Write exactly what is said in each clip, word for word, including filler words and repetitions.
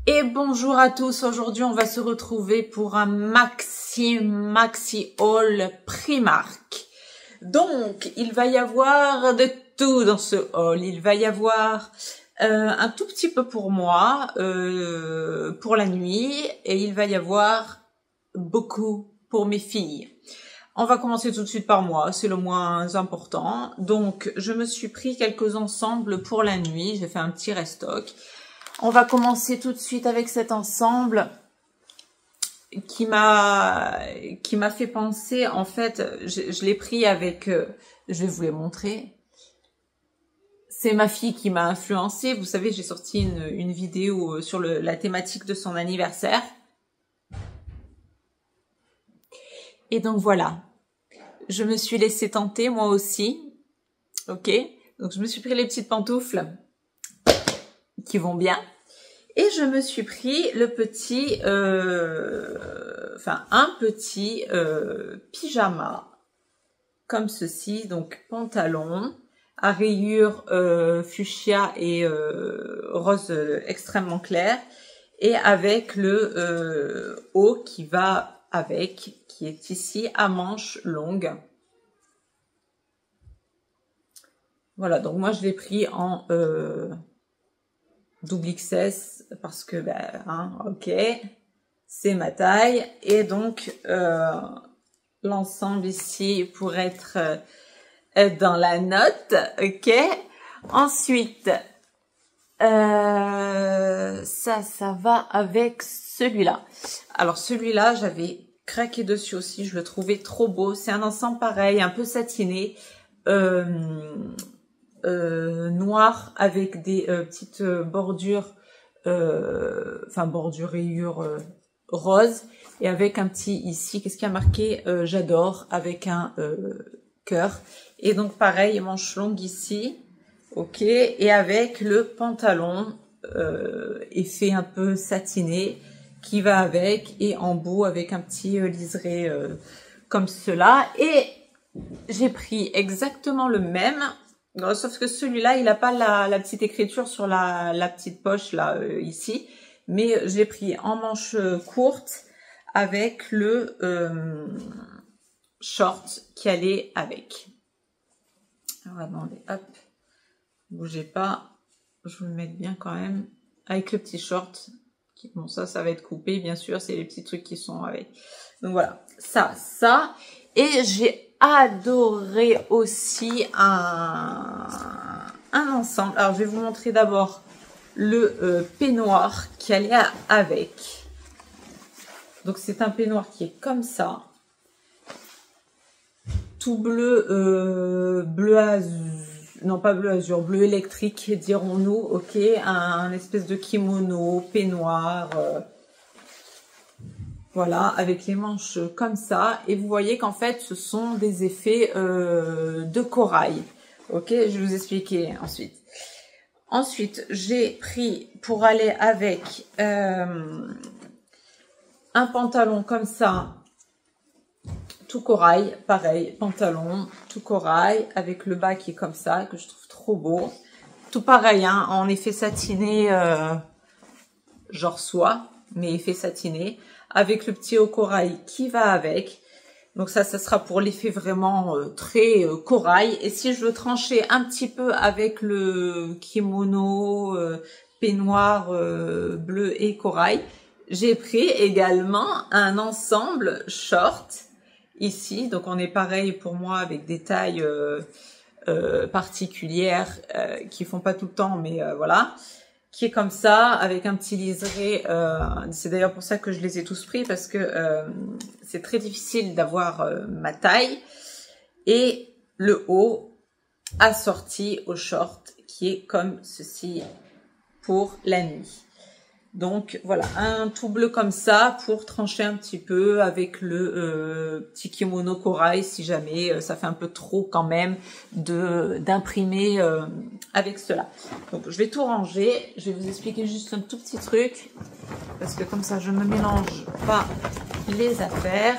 Et bonjour à tous, aujourd'hui on va se retrouver pour un maxi maxi haul Primark. Donc il va y avoir de tout dans ce haul, il va y avoir euh, un tout petit peu pour moi, euh, pour la nuit, et il va y avoir beaucoup pour mes filles. On va commencer tout de suite par moi, c'est le moins important. Donc je me suis pris quelques ensembles pour la nuit, j'ai fait un petit restock. On va commencer tout de suite avec cet ensemble qui m'a qui m'a fait penser, en fait, je, je l'ai pris avec, euh, je vais vous les montrer. C'est ma fille qui m'a influencée. Vous savez, j'ai sorti une, une vidéo sur le, la thématique de son anniversaire. Et donc voilà, je me suis laissée tenter moi aussi. Ok, donc je me suis pris les petites pantoufles qui vont bien. Et je me suis pris le petit, euh, enfin un petit euh, pyjama comme ceci, donc pantalon à rayures euh, fuchsia et euh, rose euh, extrêmement clair, et avec le euh, haut qui va avec, qui est ici à manches longues. Voilà, donc moi je l'ai pris en euh, double X S parce que ben hein, ok, c'est ma taille, et donc euh, l'ensemble ici pour être euh, dans la note, ok. Ensuite euh, ça ça va avec celui-là. Alors celui-là j'avais craqué dessus aussi, je le trouvais trop beau. C'est un ensemble pareil, un peu satiné, euh, Euh, noir avec des euh, petites euh, bordures, euh, enfin bordures rayures euh, roses, et avec un petit ici, qu'est-ce qui a marqué euh, j'adore, avec un euh, cœur, et donc pareil, manche longue ici, ok, et avec le pantalon euh, effet un peu satiné qui va avec, et en bout avec un petit euh, liseré euh, comme cela. Et j'ai pris exactement le même. Non, sauf que celui-là, il n'a pas la, la petite écriture sur la, la petite poche là euh, ici, mais j'ai pris en manche courte avec le euh, short qui allait avec. Alors attendez, hop, bougez pas, je vous le mets bien quand même, avec le petit short. Qui, bon, ça, ça va être coupé, bien sûr, c'est les petits trucs qui sont avec. Donc voilà, ça, ça, et j'ai adoré aussi un, un ensemble. Alors je vais vous montrer d'abord le euh, peignoir qui allait avec. Donc c'est un peignoir qui est comme ça, tout bleu, euh, bleu azur, non pas bleu azur, bleu électrique dirons-nous, ok, un, un espèce de kimono, peignoir. Euh, Voilà, avec les manches comme ça. Et vous voyez qu'en fait, ce sont des effets euh, de corail. Ok, je vais vous expliquer ensuite. Ensuite, j'ai pris pour aller avec euh, un pantalon comme ça, tout corail. Pareil, pantalon tout corail, avec le bas qui est comme ça, que je trouve trop beau. Tout pareil, hein, en effet satiné, euh, genre soie, mais effet satiné, avec le petit haut corail qui va avec. Donc ça, ça sera pour l'effet vraiment euh, très euh, corail. Et si je veux trancher un petit peu avec le kimono, euh, peignoir euh, bleu et corail, j'ai pris également un ensemble short ici. Donc on est pareil pour moi avec des tailles euh, euh, particulières euh, qui font pas tout le temps, mais euh, voilà, qui est comme ça, avec un petit liseré. Euh, c'est d'ailleurs pour ça que je les ai tous pris, parce que euh, c'est très difficile d'avoir euh, ma taille. Et le haut assorti au short, qui est comme ceci pour la nuit. Donc voilà, un tout bleu comme ça pour trancher un petit peu avec le euh, petit kimono corail, si jamais euh, ça fait un peu trop quand même de d'imprimer euh, avec cela. Donc je vais tout ranger, je vais vous expliquer juste un tout petit truc, parce que comme ça je ne me mélange pas les affaires.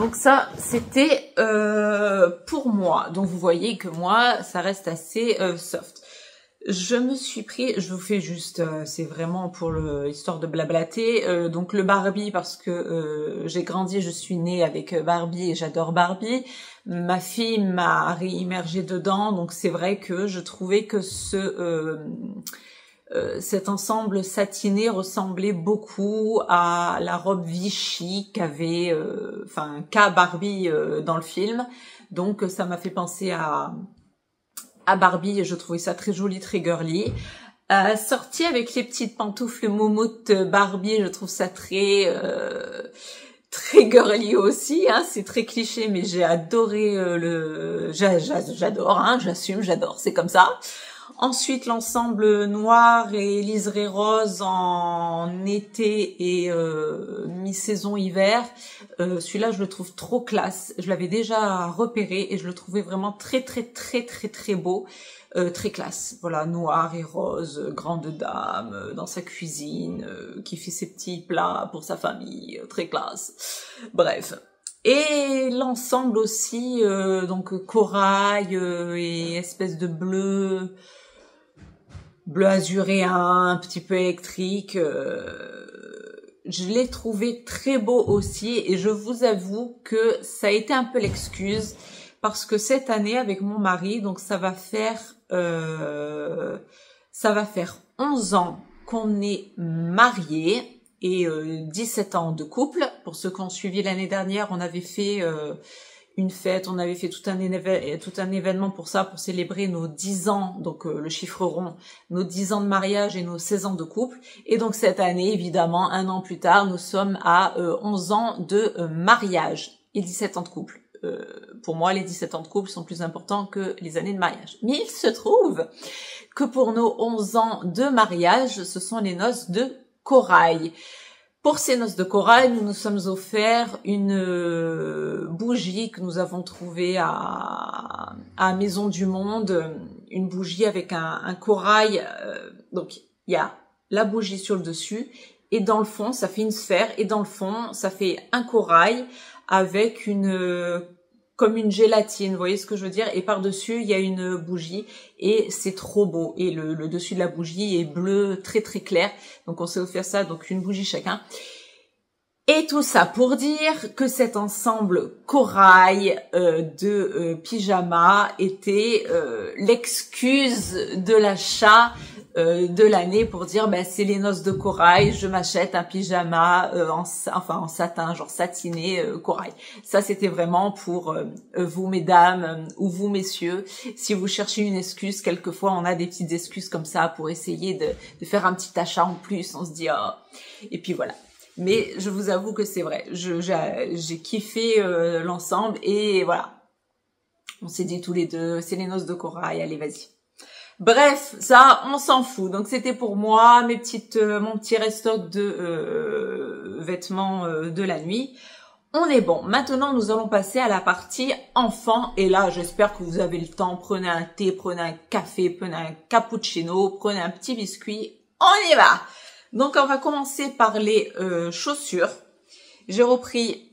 Donc ça, c'était euh, pour moi. Donc vous voyez que moi, ça reste assez euh, soft. Je me suis pris, je vous fais juste, euh, c'est vraiment pour le histoire de blablater, euh, donc le Barbie parce que euh, j'ai grandi, je suis née avec Barbie et j'adore Barbie. Ma fille m'a réimmergée dedans, donc c'est vrai que je trouvais que ce euh, euh, cet ensemble satiné ressemblait beaucoup à la robe Vichy qu'avait, euh, enfin qu'a Barbie euh, dans le film, donc ça m'a fait penser à à Barbie et je trouvais ça très joli, très girly. Euh, sortie avec les petites pantoufles moumoutes Barbie, je trouve ça très euh, très girly aussi, hein, c'est très cliché mais j'ai adoré euh, le j'adore hein, j'assume, j'adore, c'est comme ça. Ensuite, l'ensemble noir et liseré rose en été et euh, mi-saison hiver. Euh, celui-là, je le trouve trop classe. Je l'avais déjà repéré et je le trouvais vraiment très, très, très, très, très beau. Euh, très classe. Voilà, noir et rose, grande dame, euh, dans sa cuisine, euh, qui fait ses petits plats pour sa famille. Euh, très classe. Bref. Et l'ensemble aussi, euh, donc corail euh, et espèce de bleu... bleu azuréen, un petit peu électrique, euh, je l'ai trouvé très beau aussi et je vous avoue que ça a été un peu l'excuse parce que cette année avec mon mari, donc ça va faire euh, ça va faire onze ans qu'on est mariés et euh, dix-sept ans de couple. Pour ceux qui ont suivi l'année dernière, on avait fait euh, une fête, on avait fait tout un, éve tout un événement pour ça, pour célébrer nos dix ans, donc euh, le chiffre rond, nos dix ans de mariage et nos seize ans de couple. Et donc cette année, évidemment, un an plus tard, nous sommes à euh, onze ans de euh, mariage et dix-sept ans de couple. Euh, pour moi, les dix-sept ans de couple sont plus importants que les années de mariage. Mais il se trouve que pour nos onze ans de mariage, ce sont les noces de corail. Pour ces noces de corail, nous nous sommes offerts une euh, bougie que nous avons trouvée à, à Maison du Monde, une bougie avec un, un corail. Euh, donc, il y a la bougie sur le dessus et dans le fond, ça fait une sphère et dans le fond, ça fait un corail avec une... Euh, comme une gélatine, vous voyez ce que je veux dire? Et par-dessus, il y a une bougie et c'est trop beau. Et le, le dessus de la bougie est bleu, très très clair. Donc on s'est offert ça, donc une bougie chacun. Et tout ça pour dire que cet ensemble corail euh, de euh, pyjama était euh, l'excuse de l'achat euh, de l'année pour dire ben c'est les noces de corail, je m'achète un pyjama euh, en enfin en satin, genre satiné euh, corail. Ça c'était vraiment pour euh, vous mesdames euh, ou vous messieurs, si vous cherchez une excuse, quelquefois on a des petites excuses comme ça pour essayer de, de faire un petit achat en plus, on se dit oh. Et puis voilà. Mais je vous avoue que c'est vrai, je, j'ai, j'ai kiffé euh, l'ensemble et voilà. On s'est dit tous les deux, c'est les noces de corail, allez vas-y. Bref, ça, on s'en fout. Donc c'était pour moi, mes petites, euh, mon petit restock de euh, vêtements euh, de la nuit. On est bon. Maintenant, nous allons passer à la partie enfant. Et là, j'espère que vous avez le temps. Prenez un thé, prenez un café, prenez un cappuccino, prenez un petit biscuit. On y va! Donc, on va commencer par les euh, chaussures. J'ai repris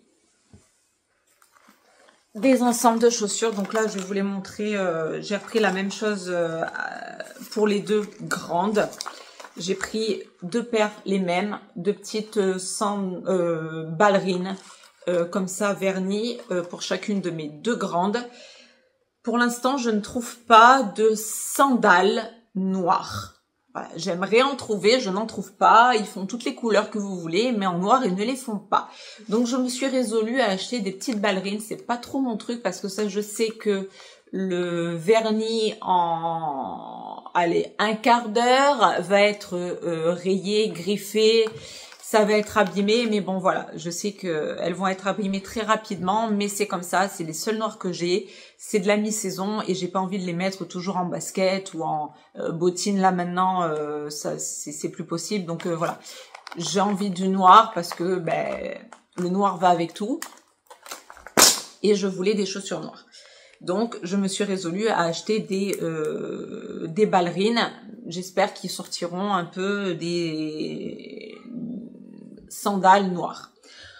des ensembles de chaussures. Donc là, je vais vous les montrer. Euh, j'ai repris la même chose euh, pour les deux grandes. J'ai pris deux paires, les mêmes, deux petites euh, sans, euh, ballerines, euh, comme ça, vernies, euh, pour chacune de mes deux grandes. Pour l'instant, je ne trouve pas de sandales noires. Voilà, j'aimerais en trouver, je n'en trouve pas. Ils font toutes les couleurs que vous voulez, mais en noir, ils ne les font pas. Donc, je me suis résolue à acheter des petites ballerines. C'est pas trop mon truc parce que ça, je sais que le vernis en, allez, un quart d'heure va être euh, rayé, griffé. Ça va être abîmé, mais bon, voilà. Je sais que elles vont être abîmées très rapidement, mais c'est comme ça. C'est les seuls noirs que j'ai. C'est de la mi-saison et j'ai pas envie de les mettre toujours en basket ou en euh, bottines. Là, maintenant, euh, ça c'est plus possible. Donc, euh, voilà. J'ai envie du noir parce que ben le noir va avec tout. Et je voulais des chaussures noires. Donc, je me suis résolue à acheter des, euh, des ballerines. J'espère qu'ils sortiront un peu des sandales noires.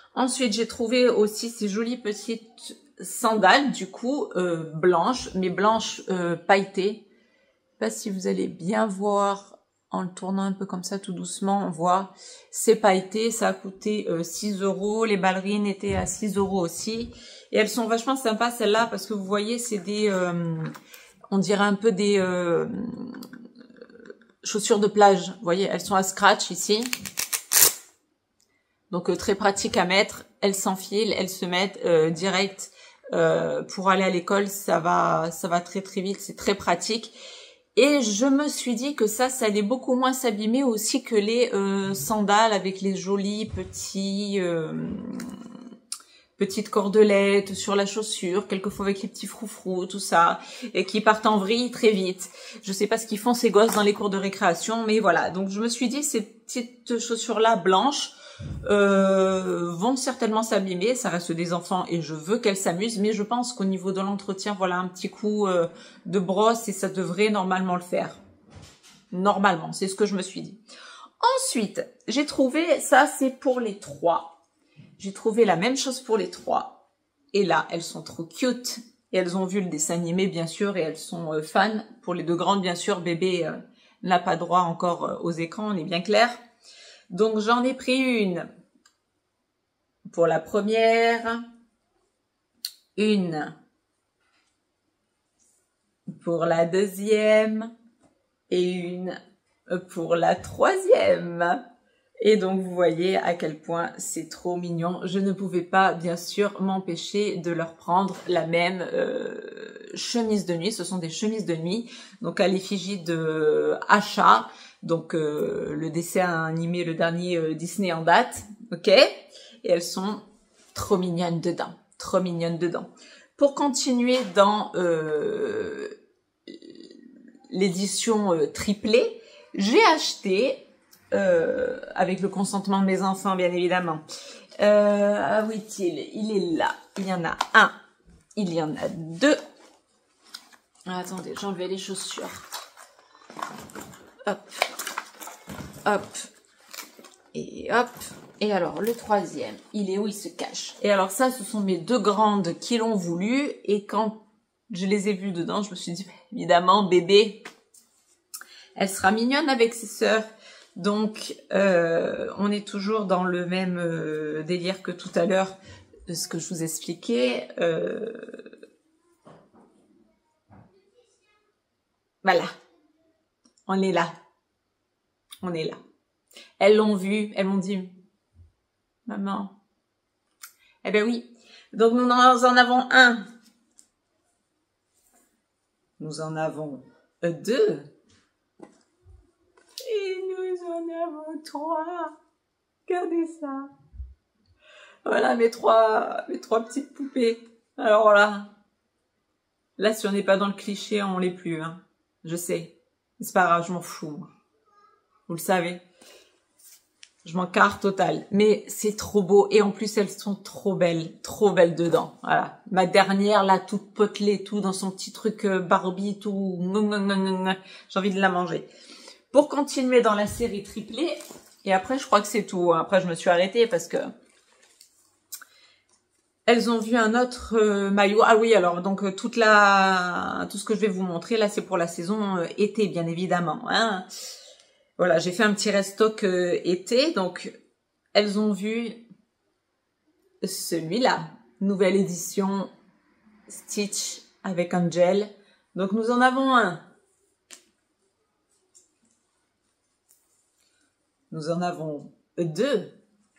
Ensuite, j'ai trouvé aussi ces jolies petites sandales, du coup, euh, blanches, mais blanches euh, pailletées. Je sais pas si vous allez bien voir en le tournant un peu comme ça, tout doucement, on voit. C'est pailleté, ça a coûté euh, six euros. Les ballerines étaient à six euros aussi. Et elles sont vachement sympas, celles-là, parce que vous voyez, c'est des... Euh, on dirait un peu des euh, chaussures de plage. Vous voyez, elles sont à scratch ici. Donc, euh, très pratique à mettre. Elles s'enfilent, elles se mettent euh, direct euh, pour aller à l'école. Ça va, ça va très très vite, c'est très pratique. Et je me suis dit que ça, ça allait beaucoup moins s'abîmer aussi que les euh, sandales avec les jolis petits... Euh, petites cordelettes sur la chaussure, quelquefois avec les petits froufrous, tout ça, et qui partent en vrille très vite. Je sais pas ce qu'ils font ces gosses dans les cours de récréation, mais voilà. Donc je me suis dit, ces petites chaussures-là blanches euh, vont certainement s'abîmer. Ça reste des enfants et je veux qu'elles s'amusent, mais je pense qu'au niveau de l'entretien, voilà un petit coup euh, de brosse et ça devrait normalement le faire. Normalement, c'est ce que je me suis dit. Ensuite, j'ai trouvé, ça c'est pour les trois. J'ai trouvé la même chose pour les trois. Et là, elles sont trop cute. Et elles ont vu le dessin animé, bien sûr, et elles sont euh, fans. Pour les deux grandes, bien sûr, bébé euh, n'a pas droit encore euh, aux écrans, on est bien clair. Donc, j'en ai pris une pour la première. Une pour la deuxième. Et une pour la troisième. Et donc, vous voyez à quel point c'est trop mignon. Je ne pouvais pas, bien sûr, m'empêcher de leur prendre la même euh, chemise de nuit. Ce sont des chemises de nuit, donc à l'effigie de Asha, donc euh, le dessin animé, le dernier euh, Disney en date, ok. Et elles sont trop mignonnes dedans, trop mignonnes dedans. Pour continuer dans euh, l'édition euh, triplée, j'ai acheté... Euh, avec le consentement de mes enfants, bien évidemment. Euh, ah oui, il, il est là. Il y en a un. Il y en a deux. Ah, attendez, j'enlève les chaussures. Hop. Hop. Et hop. Et alors, le troisième, il est où il se cache? Et alors ça, ce sont mes deux grandes qui l'ont voulu. Et quand je les ai vues dedans, je me suis dit, évidemment, bébé, elle sera mignonne avec ses sœurs. Donc, euh, on est toujours dans le même euh, délire que tout à l'heure, de ce que je vous expliquais. Euh... Voilà, on est là, on est là. Elles l'ont vu, elles m'ont dit, maman, eh ben oui. Donc, nous en avons un, nous en avons deux. Et nous en avons trois. Regardez ça. Voilà mes trois, mes trois petites poupées. Alors là, là si on n'est pas dans le cliché, on l'est plus. Hein. Je sais. C'est pas grave, je m'en fous. Moi. Vous le savez. Je m'en carre total. Mais c'est trop beau. Et en plus, elles sont trop belles. Trop belles dedans. Voilà. Ma dernière, là, toute potelée, tout dans son petit truc Barbie, tout. J'ai envie de la manger. Pour continuer dans la série triplée, et après je crois que c'est tout. Après je me suis arrêtée parce que elles ont vu un autre euh, maillot. Ah oui, alors donc euh, toute la, tout ce que je vais vous montrer là, c'est pour la saison euh, été, bien évidemment. Hein. Voilà, j'ai fait un petit restock euh, été, donc elles ont vu celui-là, nouvelle édition Stitch avec Angel. Donc nous en avons un. Nous en avons deux.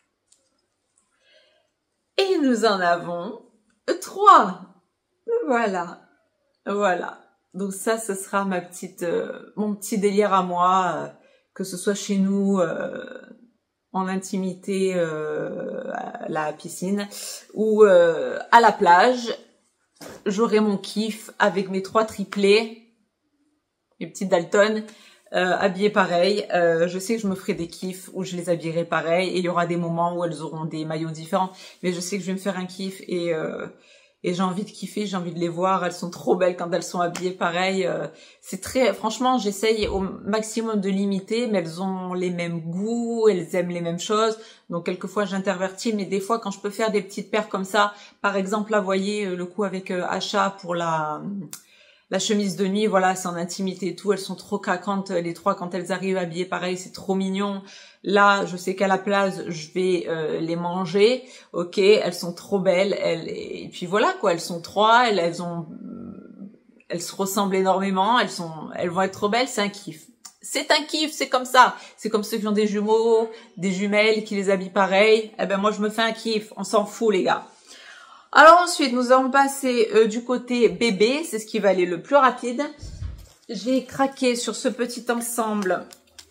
Et nous en avons trois. Voilà. Voilà. Donc ça, ce sera ma petite, euh, mon petit délire à moi, euh, que ce soit chez nous, euh, en intimité, euh, à la piscine, ou euh, à la plage. J'aurai mon kiff avec mes trois triplés, mes petites Dalton. Euh, habillées pareil, euh, je sais que je me ferai des kiffs où je les habillerai pareil et il y aura des moments où elles auront des maillots différents, mais je sais que je vais me faire un kiff et euh, et j'ai envie de kiffer, j'ai envie de les voir, elles sont trop belles quand elles sont habillées pareil. Euh, c'est très, franchement, j'essaye au maximum de limiter, mais elles ont les mêmes goûts, elles aiment les mêmes choses, donc quelquefois j'intervertis, mais des fois quand je peux faire des petites paires comme ça, par exemple là, vous voyez le coup avec euh, Achat pour la... La chemise de nuit, voilà, c'est en intimité et tout. Elles sont trop craquantes, les trois, quand elles arrivent habillées pareil, c'est trop mignon. Là, je sais qu'à la place, je vais euh, les manger. Ok, elles sont trop belles. Elles, et puis voilà, quoi, elles sont trois, elles, elles ont... Elles se ressemblent énormément, elles sont, elles vont être trop belles, c'est un kiff. C'est un kiff, c'est comme ça. C'est comme ceux qui ont des jumeaux, des jumelles, qui les habillent pareil. Eh ben, moi, je me fais un kiff. On s'en fout, les gars. Alors ensuite, nous allons passer euh, du côté bébé, c'est ce qui va aller le plus rapide. J'ai craqué sur ce petit ensemble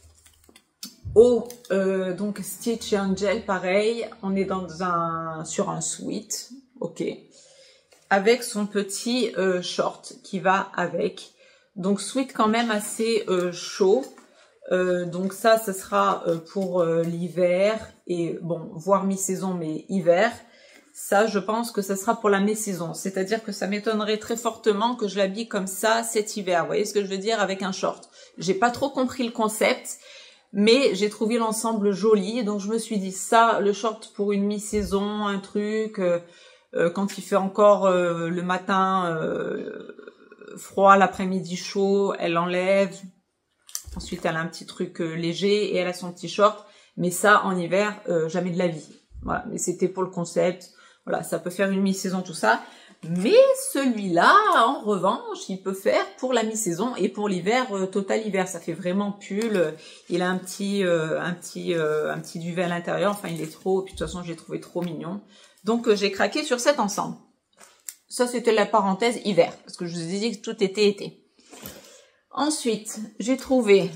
au euh, donc Stitch et Angel, pareil. On est dans un sur un sweat, ok, avec son petit euh, short qui va avec. Donc sweat quand même assez euh, chaud. Euh, donc ça, ce sera euh, pour euh, l'hiver et bon, voire mi-saison, mais hiver. Ça, je pense que ça sera pour la mi-saison. C'est-à-dire que ça m'étonnerait très fortement que je l'habille comme ça cet hiver. Vous voyez ce que je veux dire avec un short. J'ai pas trop compris le concept, mais j'ai trouvé l'ensemble joli. Donc, je me suis dit ça, le short pour une mi-saison, un truc, euh, euh, quand il fait encore euh, le matin euh, froid, l'après-midi chaud, elle enlève. Ensuite, elle a un petit truc euh, léger et elle a son petit short. Mais ça, en hiver, euh, jamais de la vie. Voilà, mais c'était pour le concept. Voilà, ça peut faire une mi-saison, tout ça. Mais celui-là, en revanche, il peut faire pour la mi-saison et pour l'hiver, euh, total hiver. Ça fait vraiment pull. Il a un petit, euh, un petit, euh, un petit duvet à l'intérieur. Enfin, il est trop. Puis de toute façon, je l'ai trouvé trop mignon. Donc, euh, j'ai craqué sur cet ensemble. Ça, c'était la parenthèse hiver, parce que je vous ai dit que tout était été. Ensuite, j'ai trouvé...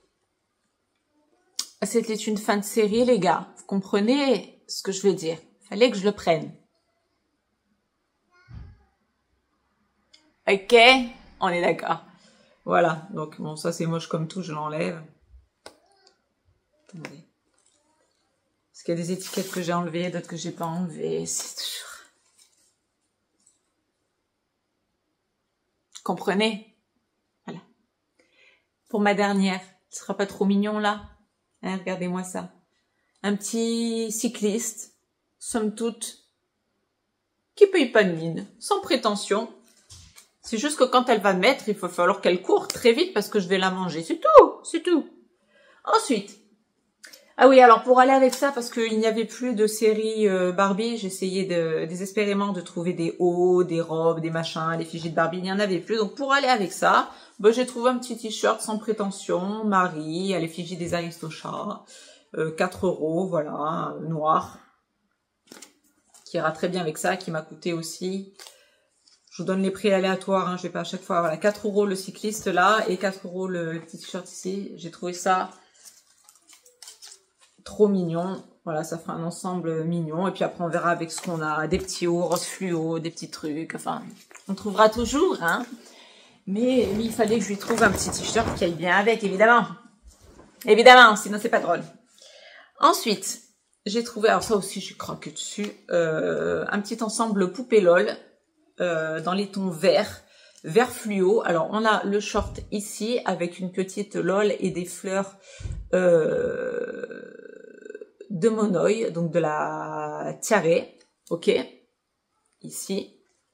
C'était une fin de série, les gars. Vous comprenez ce que je veux dire? Fallait que je le prenne. Ok, on est d'accord. Voilà, donc bon, ça c'est moche comme tout, je l'enlève. Attendez. Parce qu'il y a des étiquettes que j'ai enlevées, d'autres que j'ai pas enlevées. C'est toujours... Comprenez? Voilà. Pour ma dernière, ce sera pas trop mignon là? Hein, regardez-moi ça. Un petit cycliste, somme toute, qui paye pas de mine, sans prétention. C'est juste que quand elle va mettre, il va falloir qu'elle court très vite parce que je vais la manger. C'est tout, c'est tout. Ensuite, ah oui, alors pour aller avec ça, parce qu'il n'y avait plus de série euh, Barbie, j'essayais de, désespérément de trouver des hauts, des robes, des machins, les fichiers de Barbie, il n'y en avait plus. Donc pour aller avec ça, ben, j'ai trouvé un petit t-shirt sans prétention, Marie, à l'effigie des Aristochats, euh, quatre euros, voilà, noir, qui ira très bien avec ça, qui m'a coûté aussi... Je vous donne les prix aléatoires, hein, je vais pas à chaque fois. Voilà, quatre euros le cycliste là et quatre euros le, le petit t-shirt ici. J'ai trouvé ça trop mignon. Voilà, ça fera un ensemble mignon. Et puis après, on verra avec ce qu'on a. Des petits hauts, rose fluo, des petits trucs. Enfin, on trouvera toujours, hein. Mais, mais il fallait que je lui trouve un petit t-shirt qui aille bien avec, évidemment. Évidemment, sinon c'est pas drôle. Ensuite, j'ai trouvé, alors ça aussi j'ai craqué dessus, euh, un petit ensemble poupée LOL. Euh, dans les tons verts, vert fluo. Alors, on a le short ici avec une petite lol et des fleurs euh, de monoï, donc de la tiare, ok, ici.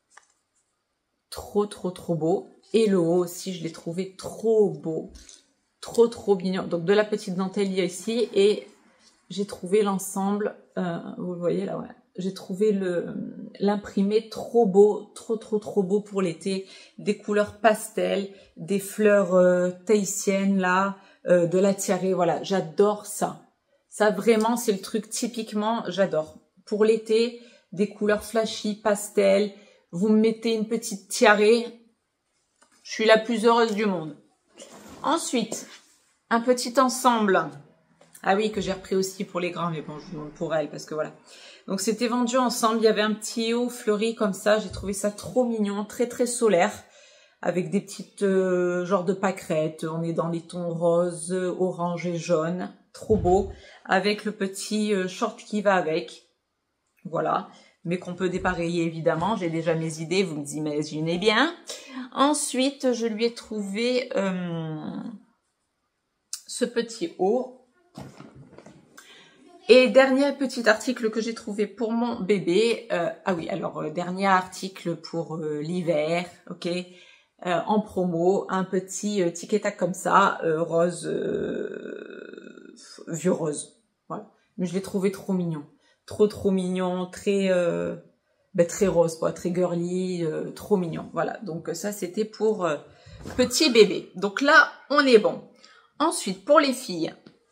Trop, trop, trop beau. Et le haut aussi, je l'ai trouvé trop beau. Trop, trop mignon. Donc, de la petite dentelle ici et j'ai trouvé l'ensemble, euh, vous le voyez là, ouais. J'ai trouvé le l'imprimé trop beau, trop trop trop beau pour l'été. Des couleurs pastel, des fleurs euh, tahitiennes là, euh, de la tiare. Voilà, j'adore ça. Ça vraiment, c'est le truc typiquement, j'adore. Pour l'été, des couleurs flashy, pastel. Vous me mettez une petite tiare, je suis la plus heureuse du monde. Ensuite, un petit ensemble. Ah oui, que j'ai repris aussi pour les grands, mais bon, je vous montre pour elle parce que voilà. Donc, c'était vendu ensemble. Il y avait un petit haut fleuri comme ça. J'ai trouvé ça trop mignon, très, très solaire. Avec des petites euh, genres de pâquerettes. On est dans les tons rose, orange et jaune. Trop beau. Avec le petit euh, short qui va avec. Voilà. mais qu'on peut dépareiller évidemment. J'ai déjà mes idées, vous me imaginez bien. Ensuite, je lui ai trouvé euh, ce petit haut. Et dernier petit article que j'ai trouvé pour mon bébé. Euh, ah oui, alors euh, dernier article pour euh, l'hiver, ok. Euh, en promo, un petit euh, tic et tac comme ça, euh, rose, euh, vieux rose. Voilà. Mais je l'ai trouvé trop mignon, trop trop mignon, très euh, ben, très rose quoi, très girly, euh, trop mignon. Voilà. Donc ça c'était pour euh, petit bébé. Donc là on est bon. Ensuite pour les filles.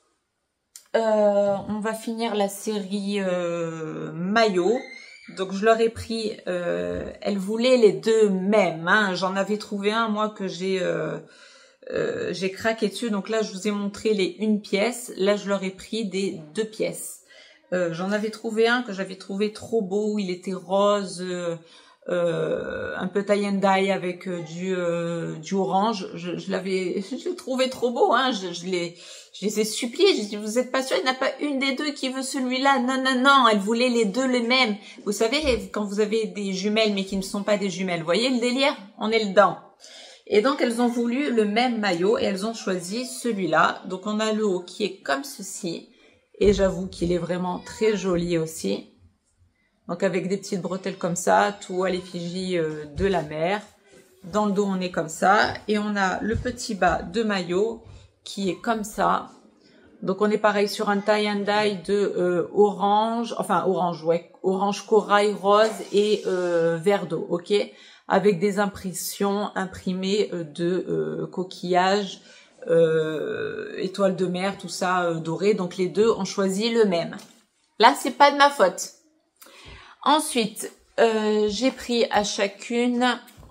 Euh, on va finir la série euh, maillot. Donc je leur ai pris, euh, elles voulaient les deux mêmes. Hein. J'en avais trouvé un moi que j'ai euh, euh, j'ai craqué dessus. Donc là je vous ai montré les une pièce. Là je leur ai pris des deux pièces. Euh, J'en avais trouvé un que j'avais trouvé trop beau. Il était rose, euh, euh, un peu tie and dye avec euh, du euh, du orange. Je, je l'avais, je l'ai trouvé trop beau. Hein. Je, je l'ai Je les ai suppliés, j'ai dit, vous êtes pas sûr, il n'y en a pas une des deux qui veut celui-là. Non, non, non, elle voulait les deux les mêmes. Vous savez, quand vous avez des jumelles, mais qui ne sont pas des jumelles, vous voyez le délire? On est dedans. Et donc, elles ont voulu le même maillot et elles ont choisi celui-là. Donc, on a le haut qui est comme ceci. Et j'avoue qu'il est vraiment très joli aussi. Donc, avec des petites bretelles comme ça, tout à l'effigie de la mer. Dans le dos, on est comme ça. Et on a le petit bas de maillot qui est comme ça. Donc on est pareil sur un tie and dye de euh, orange, enfin orange, ouais, orange corail, rose et euh, vert d'eau, ok, avec des impressions imprimées euh, de euh, coquillages, euh, étoiles de mer, tout ça euh, doré. Donc les deux ont choisi le même. Là c'est pas de ma faute. Ensuite euh, j'ai pris à chacune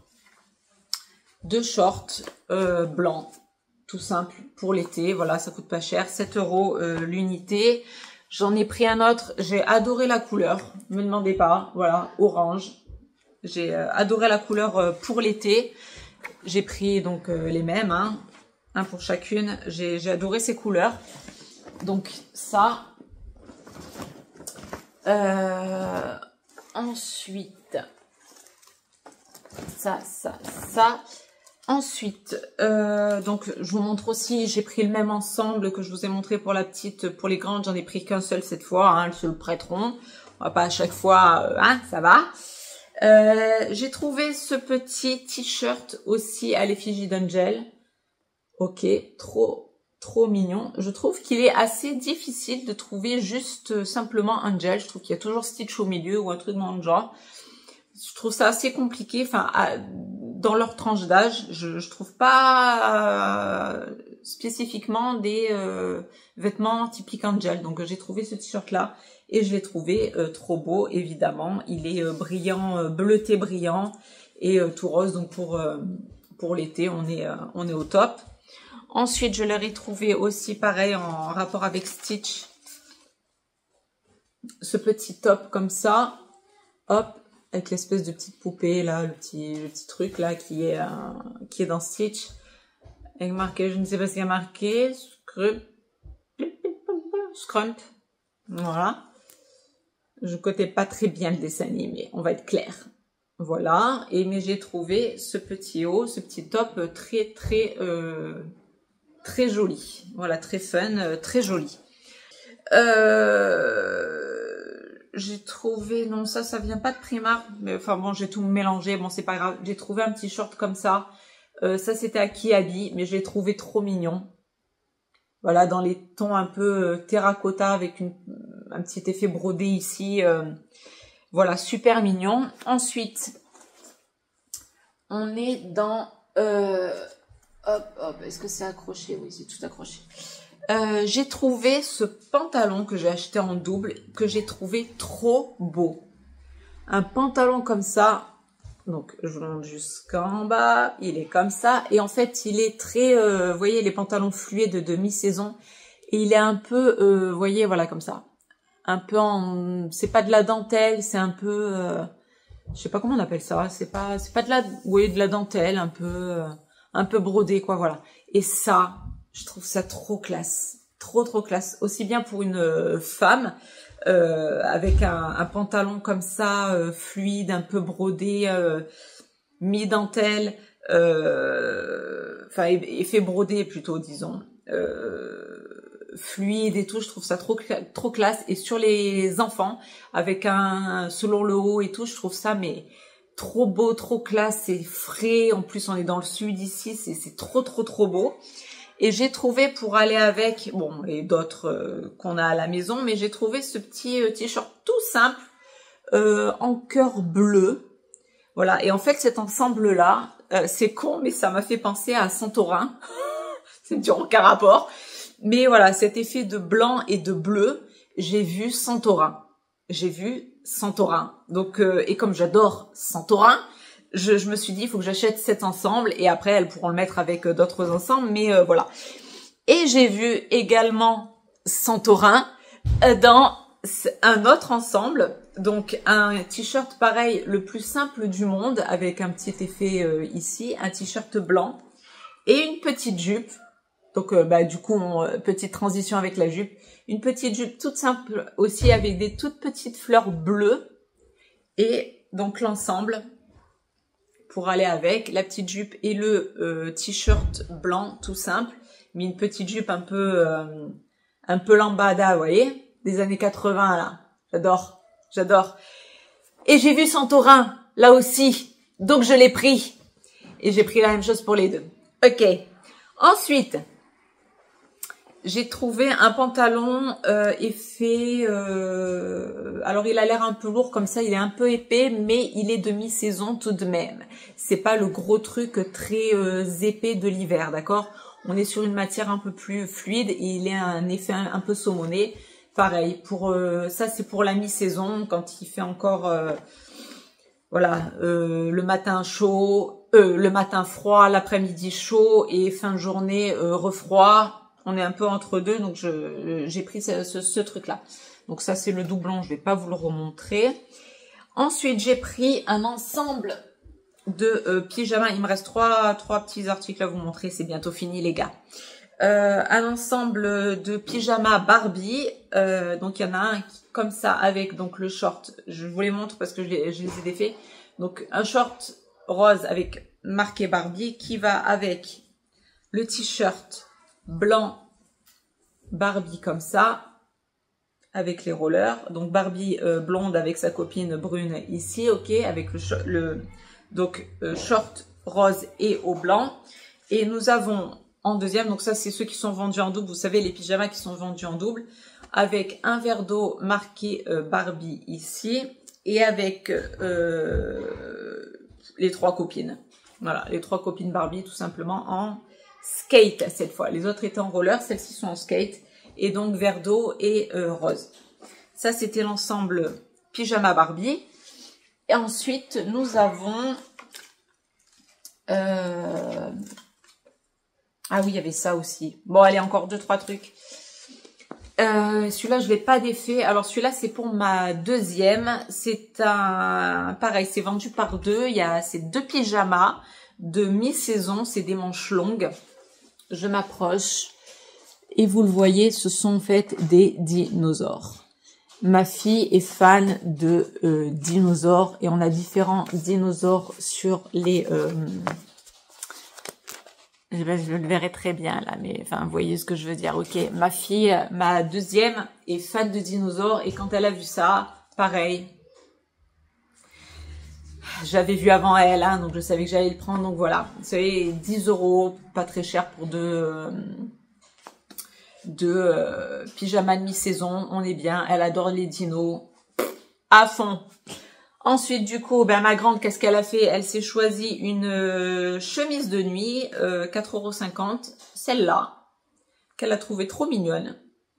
deux shorts euh, blancs. Tout simple pour l'été, voilà, ça coûte pas cher, sept euros euh, l'unité. J'en ai pris un autre, j'ai adoré la couleur, me demandez pas, voilà, orange. J'ai euh, adoré la couleur euh, pour l'été. J'ai pris donc euh, les mêmes, hein, un pour chacune. J'ai adoré ces couleurs. Donc ça. Euh, ensuite, ça, ça, ça. Ensuite, euh, donc je vous montre aussi, j'ai pris le même ensemble que je vous ai montré pour la petite, pour les grandes, j'en ai pris qu'un seul cette fois, hein, elles se le prêteront, on va pas à chaque fois, euh, hein, ça va. Euh, j'ai trouvé ce petit t-shirt aussi à l'effigie d'Angel, ok, trop, trop mignon. Je trouve qu'il est assez difficile de trouver juste euh, simplement Angel, je trouve qu'il y a toujours Stitch au milieu ou un truc dans le genre. Je trouve ça assez compliqué, enfin, à, dans leur tranche d'âge, je, je trouve pas euh, spécifiquement des euh, vêtements typiques Angel. Donc j'ai trouvé ce t-shirt là et je l'ai trouvé euh, trop beau, évidemment. Il est euh, brillant, euh, bleuté brillant et euh, tout rose. Donc pour euh, pour l'été, on est euh, on est au top. Ensuite, je leur ai trouvé aussi pareil en rapport avec Stitch, ce petit top comme ça, hop. Avec l'espèce de petite poupée là, le petit, le petit truc là qui est, euh, qui est dans Stitch. Avec marqué, je ne sais pas ce qu'il y a marqué, Scrump. Scrump. Voilà. Je connais pas très bien le dessin animé, on va être clair. Voilà. Et mais j'ai trouvé ce petit haut, ce petit top très très euh, très joli. Voilà, très fun, euh, très joli. Euh... J'ai trouvé, non ça, ça vient pas de Primark, mais enfin bon, j'ai tout mélangé, bon c'est pas grave. J'ai trouvé un petit short comme ça, euh, ça c'était à Kiabi, mais je l'ai trouvé trop mignon. Voilà, dans les tons un peu euh, terracotta avec une, un petit effet brodé ici. Euh, voilà, super mignon. Ensuite, on est dans, euh, hop hop, est-ce que c'est accroché? Oui, c'est tout accroché. Euh, j'ai trouvé ce pantalon que j'ai acheté en double, que j'ai trouvé trop beau. Un pantalon comme ça, donc je monte jusqu'en bas, il est comme ça, et en fait il est très, euh, vous voyez les pantalons fluets de demi-saison, et il est un peu, euh, vous voyez, voilà comme ça, un peu en, c'est pas de la dentelle, c'est un peu, euh, je sais pas comment on appelle ça, c'est pas, c'est pas de la, oui, de la dentelle, un peu, euh, un peu brodé quoi, voilà. Et ça, je trouve ça trop classe, trop trop classe. Aussi bien pour une euh, femme, euh, avec un, un pantalon comme ça, euh, fluide, un peu brodé, euh, mi-dentelle, euh, enfin effet brodé plutôt, disons, euh, fluide et tout. Je trouve ça trop trop classe. Et sur les enfants, avec un selon le haut et tout, je trouve ça mais trop beau, trop classe, c'est frais. En plus, on est dans le sud ici, c'est c'est trop trop trop beau. Et j'ai trouvé pour aller avec, bon, et d'autres euh, qu'on a à la maison, mais j'ai trouvé ce petit euh, t-shirt tout simple, euh, en cœur bleu. Voilà, et en fait, cet ensemble-là, euh, c'est con, mais ça m'a fait penser à Santorin. C'est dur, aucun rapport. Mais voilà, cet effet de blanc et de bleu, j'ai vu Santorin. J'ai vu Santorin. Donc, euh, et comme j'adore Santorin, Je, je me suis dit, il faut que j'achète cet ensemble et après, elles pourront le mettre avec euh, d'autres ensembles, mais euh, voilà. Et j'ai vu également Santorin euh, dans un autre ensemble, donc un t-shirt pareil, le plus simple du monde, avec un petit effet euh, ici, un t-shirt blanc et une petite jupe. Donc, euh, bah, du coup, on, euh, petite transition avec la jupe. Une petite jupe toute simple aussi avec des toutes petites fleurs bleues et donc l'ensemble pour aller avec la petite jupe et le euh, t-shirt blanc tout simple, mais une petite jupe un peu euh, un peu lambada, vous voyez, des années quatre-vingts là. J'adore, j'adore. Et j'ai vu Santorin là aussi, donc je l'ai pris et j'ai pris la même chose pour les deux. Ok. Ensuite, j'ai trouvé un pantalon euh, effet, euh, alors il a l'air un peu lourd comme ça, il est un peu épais, mais il est demi-saison tout de même. C'est pas le gros truc très euh, épais de l'hiver, d'accord? On est sur une matière un peu plus fluide et il est un effet un, un peu saumonné. Pareil, pour euh, ça c'est pour la mi-saison, quand il fait encore, euh, voilà, euh, le matin chaud, euh, le matin froid, l'après-midi chaud et fin de journée euh, refroid. On est un peu entre deux, donc je j'ai pris ce, ce, ce truc-là. Donc ça, c'est le doublon, je vais pas vous le remontrer. Ensuite, j'ai pris un ensemble de euh, pyjamas. Il me reste trois, trois petits articles à vous montrer, c'est bientôt fini, les gars. Euh, un ensemble de pyjamas Barbie. Euh, donc, il y en a un qui, comme ça, avec donc le short. Je vous les montre parce que je les, je les ai défaits. Donc, un short rose avec marqué Barbie qui va avec le t-shirt blanc Barbie comme ça avec les rollers, donc Barbie euh, blonde avec sa copine brune ici, ok, avec le, le donc euh, short rose et au blanc. Et nous avons en deuxième, donc ça c'est ceux qui sont vendus en double, vous savez les pyjamas qui sont vendus en double, avec un verre d'eau marqué euh, Barbie ici et avec euh, les trois copines, voilà, les trois copines Barbie tout simplement en skate cette fois. Les autres étaient en roller, celles-ci sont en skate. Et donc vert d'eau et euh, rose. Ça, c'était l'ensemble pyjama Barbie. Et ensuite, nous avons... Euh... Ah oui, il y avait ça aussi. Bon, allez, encore deux, trois trucs. Euh, celui-là, je ne l'ai pas défait. Alors, celui-là, c'est pour ma deuxième. C'est un... Pareil, c'est vendu par deux. Il y a ces deux pyjamas de mi-saison. C'est des manches longues. Je m'approche et vous le voyez, ce sont en fait des dinosaures. Ma fille est fan de euh, dinosaures et on a différents dinosaures sur les... Euh... Je, je le verrai très bien là, mais enfin, vous voyez ce que je veux dire. Ok, ma fille, ma deuxième est fan de dinosaures et quand elle a vu ça, pareil. J'avais vu avant elle, hein, donc je savais que j'allais le prendre. Donc voilà, vous savez, dix euros, pas très cher pour deux, euh, deux euh, pyjamas de mi-saison. On est bien, elle adore les dinos, à fond. Ensuite, du coup, ben ma grande, qu'est-ce qu'elle a fait? Elle s'est choisie une euh, chemise de nuit, euh, quatre euros cinquante, celle-là, qu'elle a trouvée trop mignonne.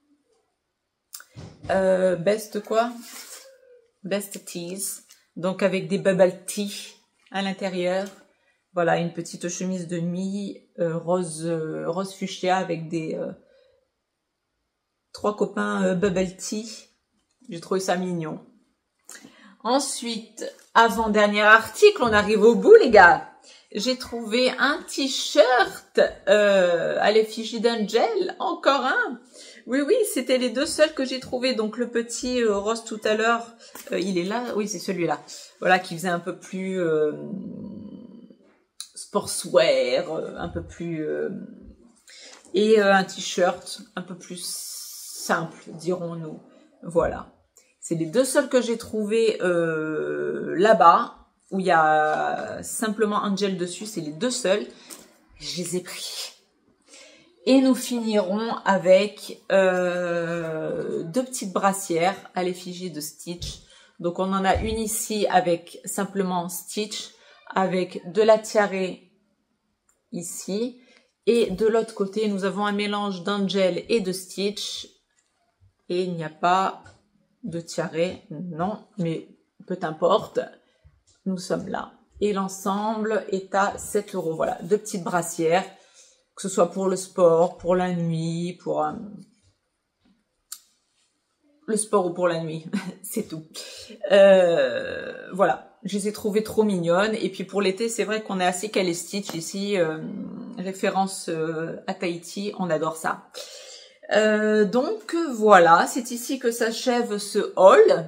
Euh, best quoi? Best Tees. Donc avec des bubble tea à l'intérieur. Voilà, une petite chemise de nuit euh, rose euh, rose fuchsia avec des euh, trois copains euh, bubble tea. J'ai trouvé ça mignon. Ensuite, avant-dernier article, on arrive au bout les gars. J'ai trouvé un t-shirt euh, à l'effigie d'Angel, encore un. Oui, oui, c'était les deux seuls que j'ai trouvés. Donc le petit euh, rose tout à l'heure, euh, il est là. Oui, c'est celui-là. Voilà, qui faisait un peu plus euh, sportswear, euh, un peu plus... Euh, et euh, un t-shirt un peu plus simple, dirons-nous. Voilà. C'est les deux seuls que j'ai trouvés euh, là-bas, où il y a simplement un gel dessus. C'est les deux seuls. Je les ai pris. Et nous finirons avec euh, deux petites brassières à l'effigie de Stitch. Donc on en a une ici avec simplement Stitch, avec de la tiarée ici. Et de l'autre côté, nous avons un mélange d'Angel et de Stitch. Et il n'y a pas de tiarée, non, mais peu importe, nous sommes là. Et l'ensemble est à sept euros. Voilà, deux petites brassières. Que ce soit pour le sport, pour la nuit, pour euh, le sport ou pour la nuit, c'est tout. Euh, voilà, je les ai trouvées trop mignonnes. Et puis pour l'été, c'est vrai qu'on est assez calé Stitch ici, euh, référence euh, à Tahiti, on adore ça. Euh, donc voilà, c'est ici que s'achève ce haul.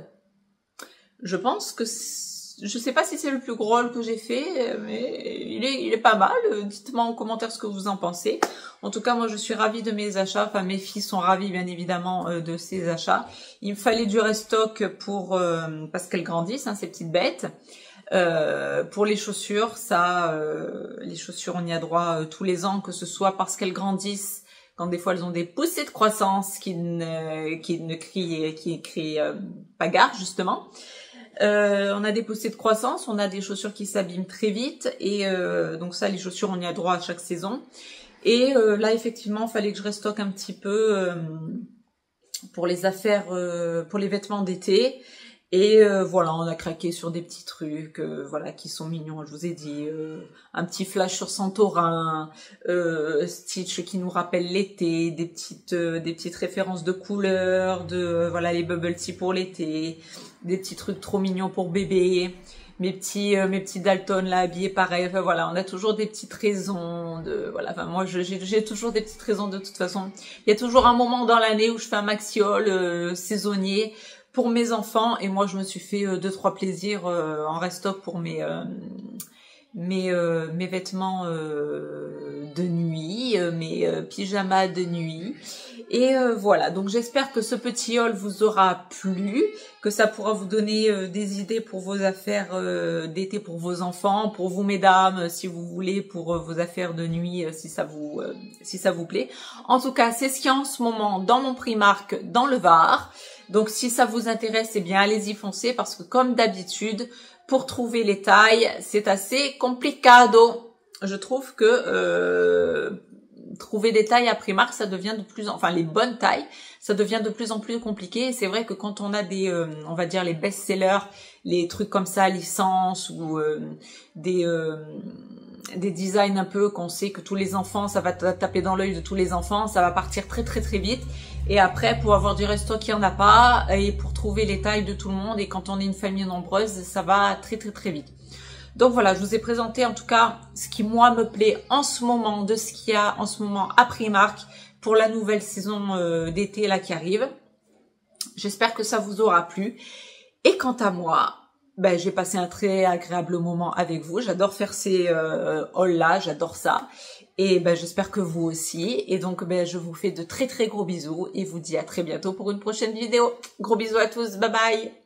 Je pense que... Je sais pas si c'est le plus gros haul que j'ai fait, mais il est, il est pas mal. Dites-moi en commentaire ce que vous en pensez. En tout cas, moi, je suis ravie de mes achats. Enfin, mes filles sont ravies, bien évidemment, euh, de ces achats. Il me fallait du restock pour euh, parce qu'elles grandissent, hein, ces petites bêtes. Euh, pour les chaussures, ça, euh, les chaussures, on y a droit euh, tous les ans, que ce soit parce qu'elles grandissent, quand des fois elles ont des poussées de croissance qui ne, qui ne crient, qui crient euh, pas gare, justement. Euh, on a des poussées de croissance, on a des chaussures qui s'abîment très vite et euh, donc ça, les chaussures, on y a droit à chaque saison. Et euh, là, effectivement, il fallait que je restocke un petit peu euh, pour les affaires, euh, pour les vêtements d'été. Et euh, voilà, on a craqué sur des petits trucs, euh, voilà, qui sont mignons. Je vous ai dit, euh, un petit flash sur Santorin, euh, Stitch qui nous rappelle l'été, des petites, euh, des petites références de couleurs, de euh, voilà les bubble tea pour l'été, des petits trucs trop mignons pour bébé. Mes petits, euh, mes petits Dalton là habillés pareil. Enfin voilà, on a toujours des petites raisons de voilà. Enfin moi, j'ai j'ai toujours des petites raisons de toute façon. Il y a toujours un moment dans l'année où je fais un maxi haul euh, saisonnier pour mes enfants et moi je me suis fait euh, deux trois plaisirs euh, en restock pour mes euh, mes euh, mes vêtements euh, de nuit, euh, mes euh, pyjamas de nuit et euh, voilà. Donc j'espère que ce petit haul vous aura plu, que ça pourra vous donner euh, des idées pour vos affaires euh, d'été pour vos enfants, pour vous mesdames si vous voulez, pour euh, vos affaires de nuit euh, si ça vous euh, si ça vous plaît. En tout cas, c'est ce qu'il y a en ce moment dans mon Primark dans le Var. Donc, si ça vous intéresse, eh bien, allez-y foncez parce que, comme d'habitude, pour trouver les tailles, c'est assez complicado. Je trouve que euh, trouver des tailles à Primark, ça devient de plus en... Enfin, les bonnes tailles, ça devient de plus en plus compliqué. Et c'est vrai que quand on a des, euh, on va dire, les best-sellers, les trucs comme ça, licence ou euh, des... Euh, des designs un peu qu'on sait que tous les enfants, ça va taper dans l'œil de tous les enfants, ça va partir très très très vite. Et après, pour avoir du restock, il n'y en a pas. Et pour trouver les tailles de tout le monde, et quand on est une famille nombreuse, ça va très très très vite. Donc voilà, je vous ai présenté en tout cas ce qui moi me plaît en ce moment, de ce qu'il y a en ce moment à Primark pour la nouvelle saison euh, d'été là qui arrive. J'espère que ça vous aura plu. Et quant à moi, ben, j'ai passé un très agréable moment avec vous. J'adore faire ces euh, hauls-là, j'adore ça. Et ben, j'espère que vous aussi. Et donc, ben, je vous fais de très très gros bisous et vous dis à très bientôt pour une prochaine vidéo. Gros bisous à tous, bye bye.